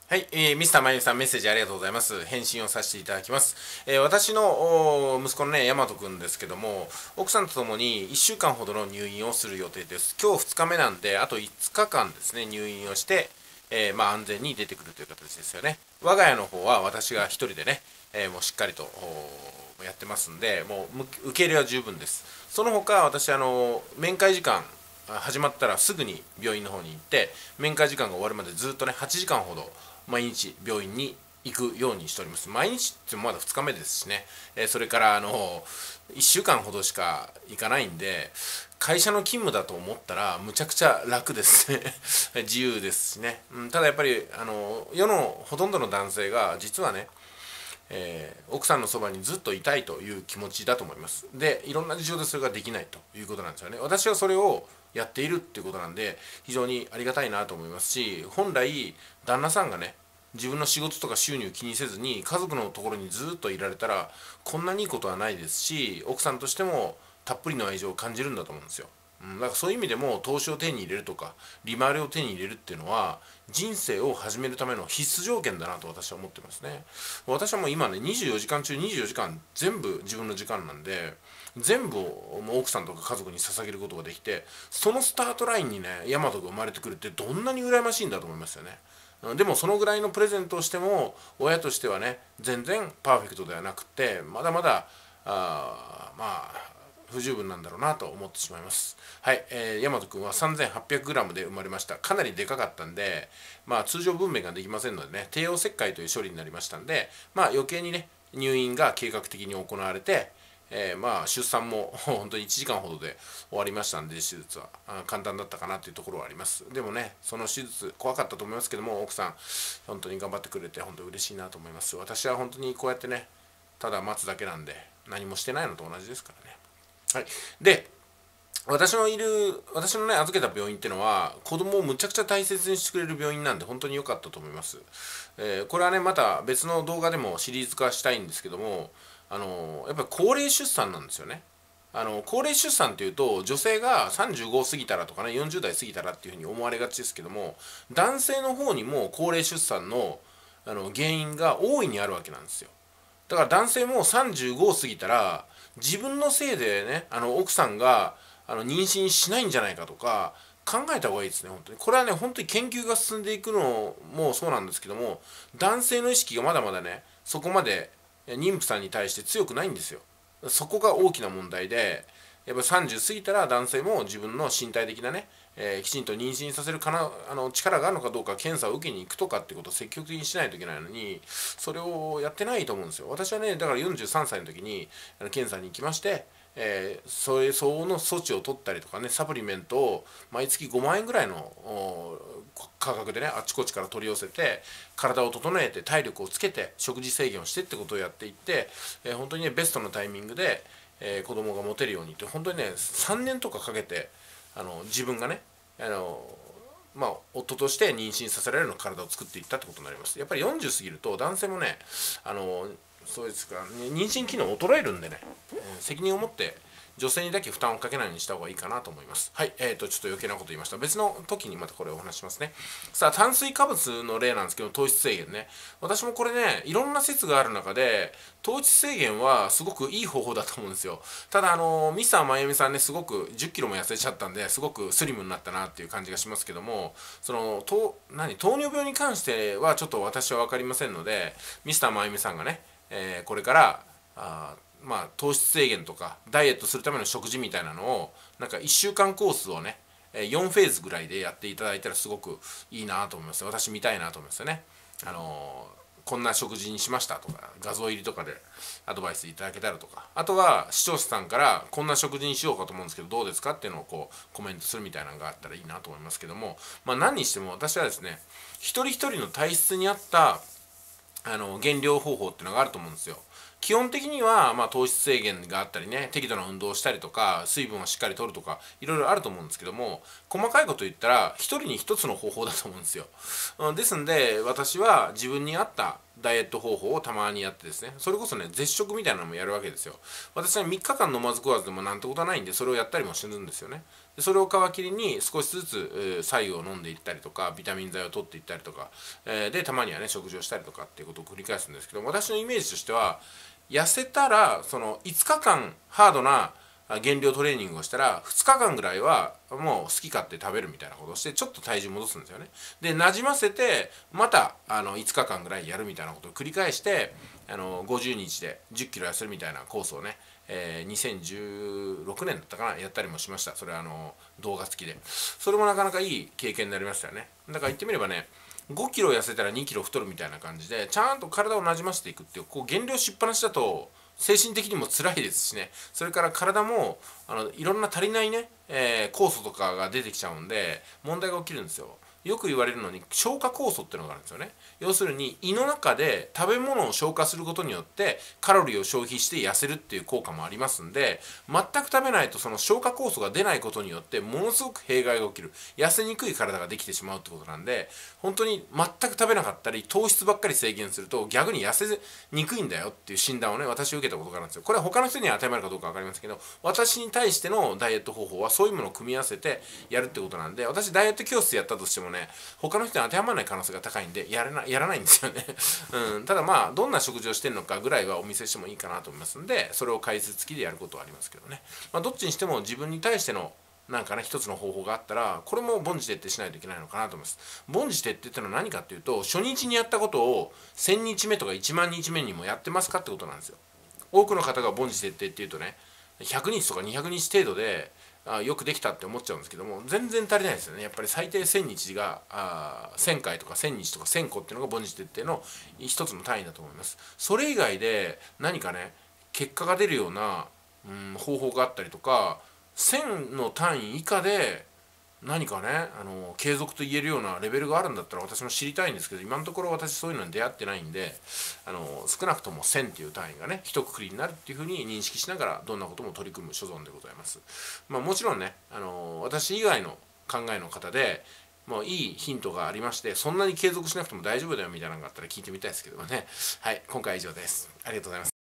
はい、ミスターマユさんメッセージありがとうございます。返信をさせていただきます。私の息子のね、ヤマトくんですけども、奥さんと共に1週間ほどの入院をする予定です。今日2日目なんで、あと5日間ですね、入院をして、安全に出てくるという形ですよね。我が家の方は私が一人でね、もうしっかりとやってますんで、もう受け入れは十分です。その他、私、面会時間、始まったらすぐに病院の方に行って面会時間が終わるまでずっとね8時間ほど毎日病院に行くようにしております。毎日ってまだ2日目ですしね、それから1週間ほどしか行かないんで会社の勤務だと思ったらむちゃくちゃ楽ですね自由ですしね、ただやっぱり世のほとんどの男性が実はね奥さんのそばにずっといたいという気持ちだと思います。でいろんな事情でそれができないということなんですよね。私はそれをやっているっていうことなんで非常にありがたいなと思いますし、本来旦那さんがね自分の仕事とか収入気にせずに家族のところにずっといられたらこんなにいいことはないですし、奥さんとしてもたっぷりの愛情を感じるんだと思うんですよ。だからそういう意味でも投資を手に入れるとか利回りを手に入れるっていうのは人生を始めるための必須条件だなと私は思ってますね。私はもう今ね24時間中24時間全部自分の時間なんで全部をもう奥さんとか家族に捧げることができて、そのスタートラインにねヤマトが生まれてくるってどんなに羨ましいんだと思いますよね。でもそのぐらいのプレゼントをしても親としてはね全然パーフェクトではなくてまだまだまあ不十分なんだろうなと思ってしまいます。はい、大和くんは 3800g で生まれました。かなりでかかったんで、通常分娩ができませんのでね、帝王切開という処理になりましたんで、余計にね、入院が計画的に行われて、出産も本当に1時間ほどで終わりましたんで、手術は簡単だったかなというところはあります。でもね、その手術怖かったと思いますけども、奥さん本当に頑張ってくれて本当に嬉しいなと思います。私は本当にこうやってね、ただ待つだけなんで何もしてないのと同じですからね。はい、で私のね預けた病院っていうのは子供をむちゃくちゃ大切にしてくれる病院なんで本当に良かったと思います。これはねまた別の動画でもシリーズ化したいんですけども、やっぱり高齢出産なんですよね。高齢出産というと女性が35過ぎたらとかね40代過ぎたらっていうふうに思われがちですけども、男性の方にも高齢出産の原因が大いにあるわけなんですよ。だから男性も35を過ぎたら自分のせいでね奥さんが妊娠しないんじゃないかとか考えた方がいいですね。本当にこれはね本当に研究が進んでいくのもそうなんですけども、男性の意識がまだまだねそこまで妊婦さんに対して強くないんですよ。そこが大きな問題で、やっぱ30過ぎたら男性も自分の身体的なね、きちんと妊娠させる力があるのかどうか検査を受けに行くとかってことを積極的にしないといけないのにそれをやってないと思うんですよ。私はねだから43歳の時に検査に行きまして、それ相応の措置を取ったりとかねサプリメントを毎月5万円ぐらいの価格でねあっちこっちから取り寄せて体を整えて体力をつけて食事制限をしてってことをやっていって、本当にねベストのタイミングで、子供が持てるようにって本当にね3年とかかけて自分がね夫として妊娠させられるような体を作っていったってことになります。やっぱり40過ぎると男性もねそうですか、妊娠機能衰えるんでね、責任を持って女性にだけ負担をかけないようにした方がいいかなと思います。はい、ちょっと余計なこと言いました。別の時にまたこれをお話しますね。さあ、炭水化物の例なんですけど、糖質制限ね。私もこれね、いろんな説がある中で、糖質制限はすごくいい方法だと思うんですよ。ただ、ミスターまゆみさんね、すごく10キロも痩せちゃったんで、すごくスリムになったなっていう感じがしますけども、糖尿病に関してはちょっと私は分かりませんので、ミスターまゆみさんがね、これから糖質制限とかダイエットするための食事みたいなのをなんか1週間コースをね4フェーズぐらいでやっていただいたらすごくいいなと思います。私見たいなと思いますよね。こんな食事にしましたとか画像入りとかでアドバイスいただけたらとか、あとは視聴者さんからこんな食事にしようかと思うんですけどどうですかっていうのをこうコメントするみたいなのがあったらいいなと思いますけども、何にしても私はですね一人一人の体質に合った減量方法っていうのがあると思うんですよ。基本的には、糖質制限があったりね適度な運動をしたりとか水分をしっかりとるとかいろいろあると思うんですけども、細かいこと言ったら一人に一つの方法だと思うんですよ。ですんで私は自分に合ったダイエット方法をたまにやってですね、それこそね、絶食みたいなのもやるわけですよ。私は3日間飲まず食わずでもなんてことはないんで、それをやったりもするんですよね。でそれを皮切りに少しずつ白湯を飲んでいったりとか、ビタミン剤を取っていったりとか、でたまにはね食事をしたりとかっていうことを繰り返すんですけど、私のイメージとしては、痩せたらその5日間ハードな減量トレーニングをしたら2日間ぐらいはもう好き勝手食べるみたいなことをしてちょっと体重戻すんですよね。で馴染ませてまた5日間ぐらいやるみたいなことを繰り返して50日で10キロ痩せるみたいなコースをね、2016年だったかなやったりもしました。それは動画付きで、それもなかなかいい経験になりましたよね。だから言ってみればね、5キロ痩せたら2キロ太るみたいな感じでちゃんと体をなじませていくっていう、こう減量しっぱなしだと精神的にも辛いですしね、それから体もいろんな足りないね、酵素とかが出てきちゃうんで問題が起きるんですよ。よく言われるのに消化酵素っていうのがあるんですよね。要するに胃の中で食べ物を消化することによってカロリーを消費して痩せるっていう効果もありますんで、全く食べないとその消化酵素が出ないことによってものすごく弊害が起きる、痩せにくい体ができてしまうってことなんで、本当に全く食べなかったり糖質ばっかり制限すると逆に痩せにくいんだよっていう診断をね、私受けたことがあるんですよ。これは他の人には当てはまるかどうか分かりませんけど、私に対してのダイエット方法はそういうものを組み合わせてやるってことなんで、私ダイエット教室やったとしてもね、他の人に当てはまらない可能性が高いんでやらないんですよねただまあどんな食事をしてるのかぐらいはお見せしてもいいかなと思いますんで、それを解説付きでやることはありますけどね、どっちにしても自分に対してのなんかね一つの方法があったら、これも凡事徹底しないといけないのかなと思います。凡事徹底っていうのは何かっていうと、初日にやったことを1000日目とか1万日目にもやってますかってことなんですよ。多くの方が凡事徹底っていうとね、100日とか200日程度でよくできたって思っちゃうんですけども、全然足りないですよね。やっぱり最低1000日が1000回とか1000日とか1000個っていうのが凡事徹底の一つの単位だと思います。それ以外で何かね結果が出るような、方法があったりとか、1000の単位以下で何かね継続と言えるようなレベルがあるんだったら私も知りたいんですけど、今のところ私そういうのに出会ってないんで、少なくとも1000っていう単位がね一括りになるっていうふうに認識しながらどんなことも取り組む所存でございます。もちろんね私以外の考えの方でもういいヒントがありまして、そんなに継続しなくても大丈夫だよみたいなのがあったら聞いてみたいですけどもね。はい、今回は以上です。ありがとうございます。